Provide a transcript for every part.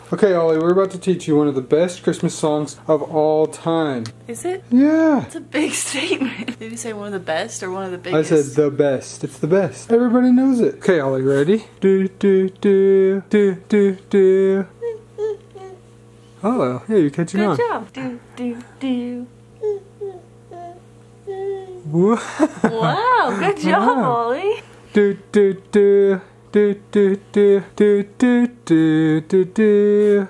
Okay, Ollie, we're about to teach you one of the best Christmas songs of all time. Is it? Yeah. It's a big statement. Did you say one of the best or one of the biggest? I said the best. It's the best. Everybody knows it. Okay, Ollie, ready? Do, do, do, do, do, do. Oh, yeah, you're catching on. Good job. Do, do, do. Wow, good job, Ollie. Do, do, do. Do, do, do, do, do, do, do, do.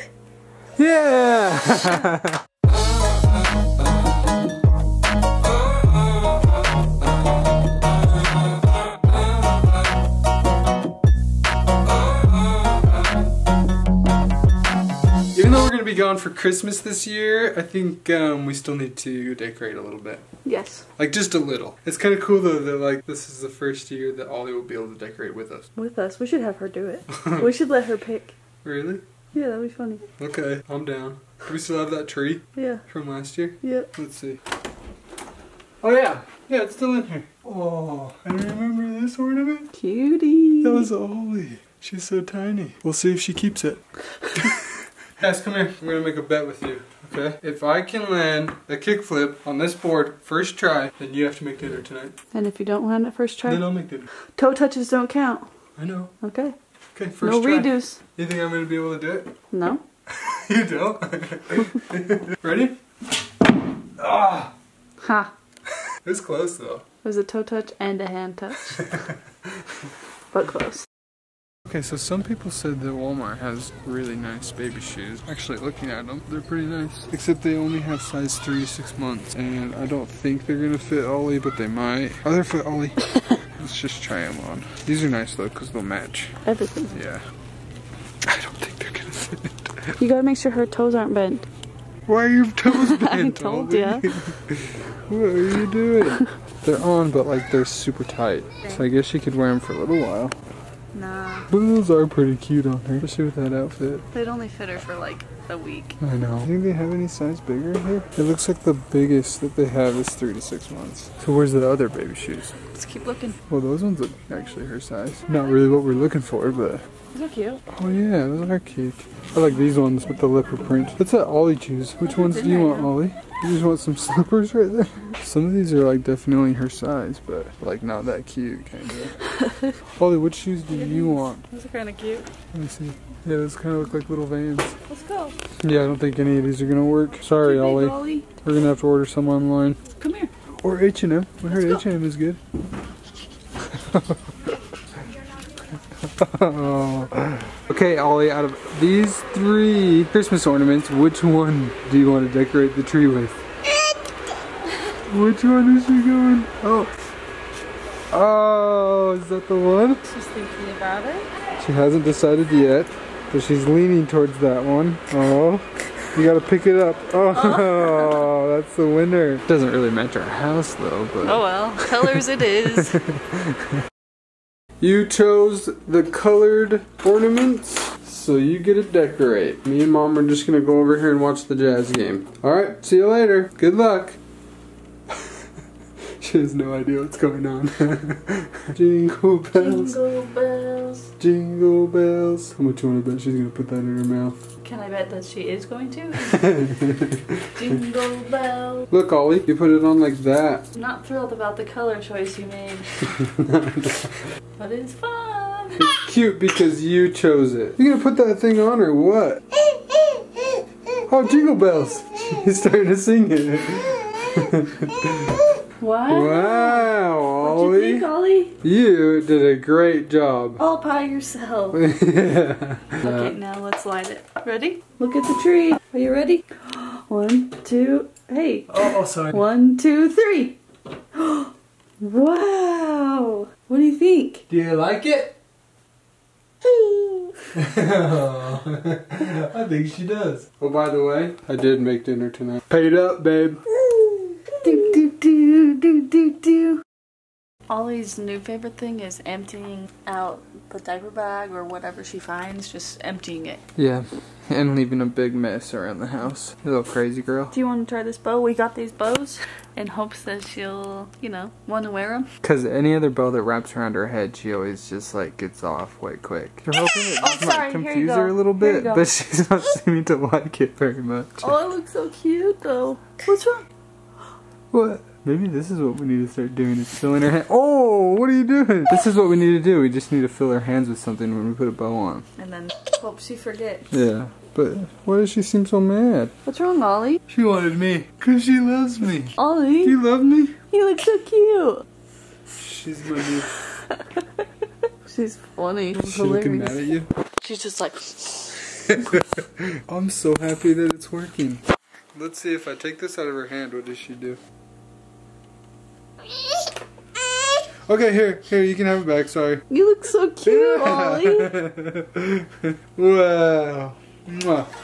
Yeah! Even though we're going to be gone for Christmas this year, I think we still need to decorate a little bit. Yes. Like, just a little. It's kind of cool, though, that, like, this is the first year that Ollie will be able to decorate with us. With us. We should have her do it. We should let her pick. Really? Yeah, that'd be funny. Okay, I'm down. Do we still have that tree? Yeah. From last year? Yeah. Let's see. Oh, yeah. Yeah, it's still in here. Oh, I remember this ornament. Cutie. That was Ollie. She's so tiny. We'll see if she keeps it. Cass, come here. I'm gonna make a bet with you, okay? If I can land a kickflip on this board first try, then you have to make dinner tonight. And if you don't land it first try? Then I'll make dinner. Toe touches don't count. I know. Okay. Okay, first no try. redos. You think I'm gonna be able to do it? No. You don't? Ready? Ah! Ha. It was close though. It was a toe touch and a hand touch. But close. Okay, so some people said that Walmart has really nice baby shoes. Actually, looking at them, they're pretty nice. Except they only have size 3 to 6 months. And I don't think they're gonna fit Ollie, but they might. Oh, they're fit Ollie. Let's just try them on. These are nice though, because they'll match. Everything. Yeah. I don't think they're gonna fit. You gotta make sure her toes aren't bent. Why are your toes bent? I told ya. What are you doing? They're on, but like they're super tight. So I guess you could wear them for a little while. Nah. But those are pretty cute on her, especially with that outfit. They'd only fit her for like a week. I know. Think they have any size bigger in here? It looks like the biggest that they have is 3 to 6 months. So where's the other baby shoes? Let's keep looking. Well, those ones look actually her size. Not really what we're looking for, but... Those are cute. Oh yeah, those are cute. I like these ones with the leopard print. Let's let Ollie choose. Which ones do you want, Ollie? You just want some slippers right there? Some of these are like definitely her size, but like not that cute, kinda. Ollie, which shoes do you want? Those are kind of cute. Let me see. Yeah, those kind of look like little Vans. Let's go. Yeah, I don't think any of these are gonna work. Sorry, Ollie. We're gonna have to order some online. Come here. Or H&M. I heard H&M is good. Oh. Okay, Ollie, out of these 3 Christmas ornaments, which one do you want to decorate the tree with? Which one is she going? Oh. Oh, is that the one? She's thinking about it. She hasn't decided yet, but she's leaning towards that one. Oh. You gotta pick it up. Oh, that's the winner. Doesn't really match our house though, but... Oh well, colors it is. You chose the colored ornaments, so you get to decorate. Me and Mom are just gonna go over here and watch the Jazz game. Alright, see you later. Good luck. She has no idea what's going on. Jingle bells. Jingle bells. Jingle bells. How much you want to bet she's gonna put that in her mouth? Can I bet that she is going to? Jingle bells. Look, Ollie, you put it on like that. I'm not thrilled about the color choice you made. But it's fun. It's cute because you chose it. You gonna put that thing on or what? Oh, jingle bells. He's starting to sing it. Wow. Wow, Ollie. What'd you think, Ollie? You did a great job. All by yourself. Yeah. Okay, now let's light it. Ready? Look at the tree. Are you ready? 1, 2, hey. Oh, sorry. 1, 2, 3. Wow. What do you think? Do you like it? I think she does. Oh, by the way, I did make dinner tonight. Paid up, babe. Do, do, do, do, do, do. Ollie's new favorite thing is emptying out the diaper bag or whatever she finds, just emptying it. Yeah. and leaving a big mess around the house. You little crazy girl. Do you want to try this bow? We got these bows in hopes that she'll, you know, want to wear them. Because any other bow that wraps around her head, she always just like gets off way quick. You're hoping it just might confuse her a little bit, but she's not seeming to like it very much. Oh, it looks so cute though. What's wrong? What? Maybe this is what we need to start doing, is filling her hand. Oh, what are you doing? This is what we need to do. We just need to fill her hands with something when we put a bow on. And then hope she forgets. Yeah, but why does she seem so mad? What's wrong, Ollie? She wanted me, because she loves me. Ollie? Do you love me? You look so cute. She's my new... She's funny. She's looking mad at you? She's just like... I'm so happy that it's working. Let's see, if I take this out of her hand, what does she do? Okay, here, you can have it back, sorry. You look so cute, Ollie. Wow. Mwah.